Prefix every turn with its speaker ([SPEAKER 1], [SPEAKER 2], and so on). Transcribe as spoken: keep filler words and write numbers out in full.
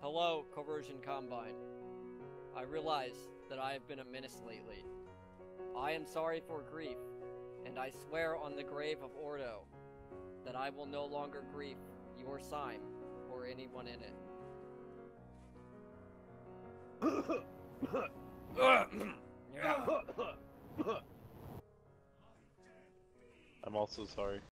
[SPEAKER 1] Hello, Coercion Combine. I realize that I have been a menace lately. I am sorry for grief, and I swear on the grave of Ordo that I will no longer grief your sign or anyone in it.
[SPEAKER 2] I'm also sorry.